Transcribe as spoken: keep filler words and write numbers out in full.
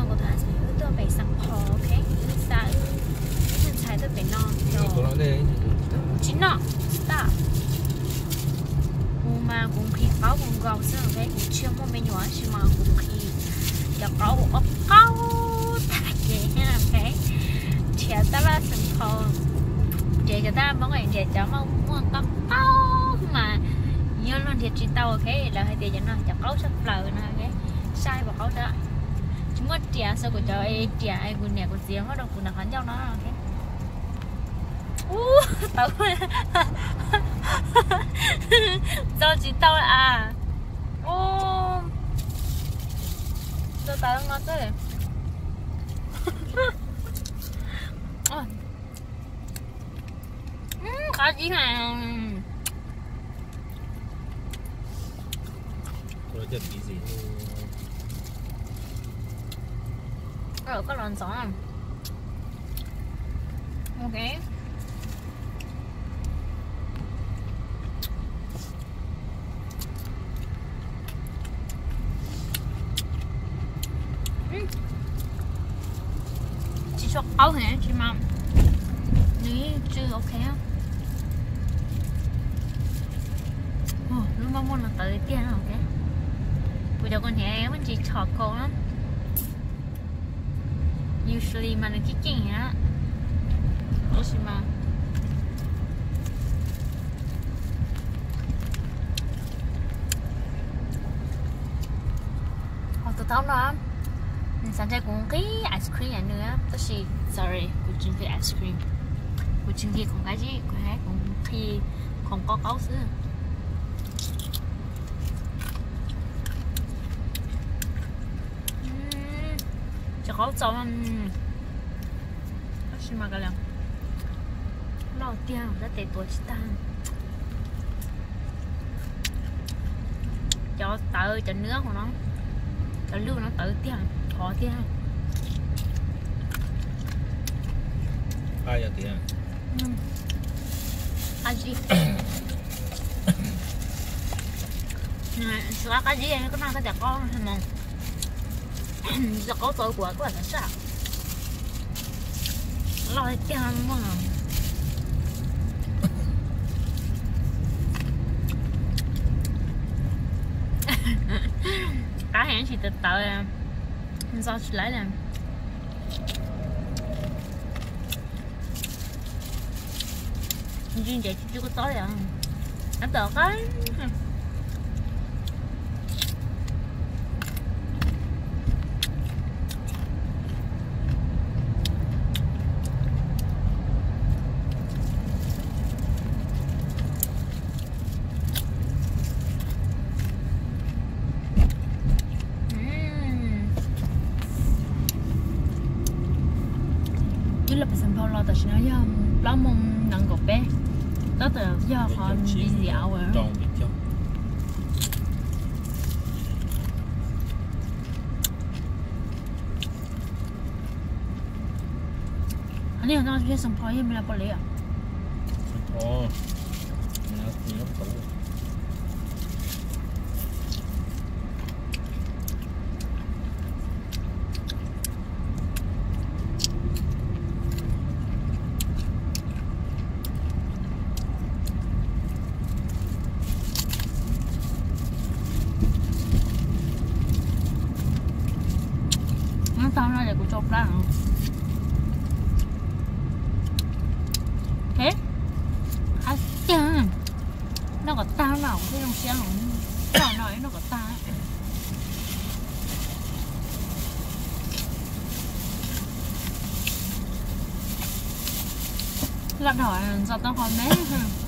non của ta sẽ ư tôi phải sắm phò ok ư xa ư nhân trái tôi phải non rồi chín nọ stop mà cũng khi có cũng gạo sữa cái cũng chưa mua mấy nhỏ nhưng mà cũng khi giờ có cũng có tại vậy ha cái trẻ ta là sừng phò trẻ cho ta mong ngày trẻ cháu mong mua có có mà nhớ luôn thiệt trên tàu cái là hay tiền cho nó chẳng có sắp lời nè cái sai và có đó chúng mất trẻ sao của cháu ấy trẻ ai của nhà của giếng nó đâu của nào hắn nhau nó cái tao do chị tao à ô cho tao ngon thế có gì mà có chất gì rồi có lon gió không ok chỉ cho áo hả chị mà nếu chưa ok không oh, lúc mà muốn là tới tiền không ok bây giờ con nhà em chỉ chọn cô lắm usually mà nó chỉ chỉnh á aussi mà họ tự tao nó sáng nay cũng cái ice cream này nữa tôi chỉ sorry cũng chuẩn bị ice cream cũng chuẩn bị còn cái gì cũng hay cũng khi không có cáo sữa cho có cho tôi chỉ mà cái nào lo tiền đã để tuổi chỉ tăng cho tự cho nước của nó cho lưu nó tự tiền có tiền ai giờ tiền ai gì này sao cái gì cái nào cái đẹp con hay mong giờ có tôi của của là sao lo tiền mà cá hẹn chỉ từ từ do chỉ lấy làm riêng vậy chưa có tối à anh tờ cái là phải xem lo tại sao do lo mong nặng cột bé đó là do họ đi dạo rồi anh đi nó chơi sòng phơi em là bao lì à ồ nó nó tủ tao nói là của chọc ra không? Thế? À chà nó có tao nào cái trong xe không? Tao nói nó có tao Lát hỏi sao tao còn bé